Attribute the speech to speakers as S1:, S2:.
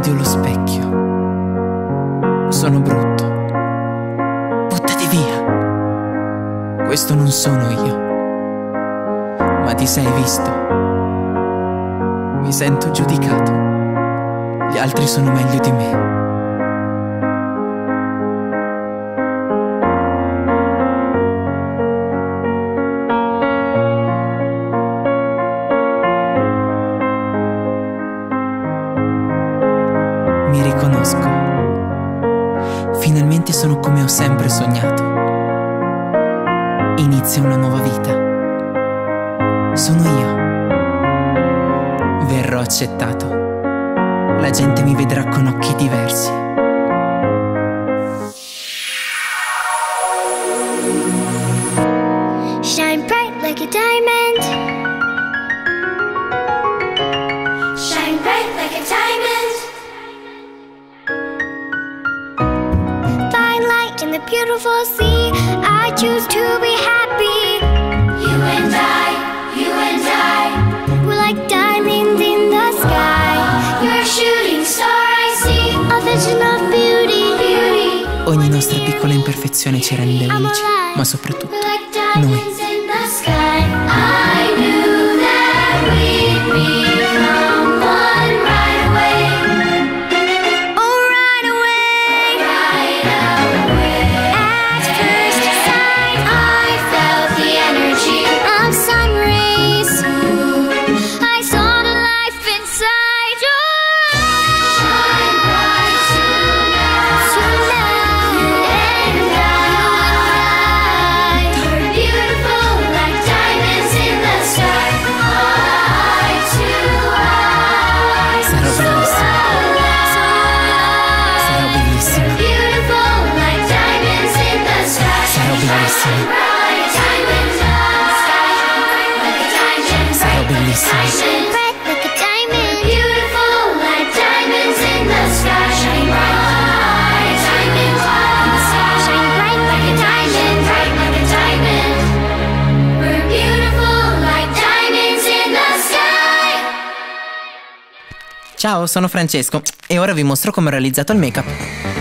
S1: Odio lo specchio. Sono brutto. Buttati via. Questo non sono io. Ma ti sei visto? Mi sento giudicato. Gli altri sono meglio di me. Mi riconosco. Finalmente sono come ho sempre sognato. Inizia una nuova vita. Sono io. Verrò accettato. La gente mi vedrà con occhi diversi.
S2: Shine bright like a diamond. Shine bright like a diamond. Find light in the beautiful sea. I choose to be happy. You and I, we're like diamonds in the sky. You're a shooting star, I see. A vision of beauty.
S1: Ogni nostra piccola imperfezione ci rende unici, ma soprattutto noi.
S2: I knew that we'd become one right away. Oh, right away. Right away. At first sight, I felt the energy of sun rays. I saw the life inside your eyes. Shine bright tonight. We're beautiful like diamonds in the sky. Eye to eye.
S1: Sarò bellissima.
S2: Beautiful like diamonds in the sky.
S1: Sarò bellissima.
S2: Bright diamonds in the sky. Like a diamond.
S1: Sarò bellissima.
S2: Shine bright like a diamond. Beautiful like diamonds in the sky. Shine bright diamonds in the sky. Shine bright like a diamond. Bright like a diamond. We're beautiful like diamonds in the sky.
S1: Ciao, sono Francesco e ora vi mostro come ho realizzato il make-up.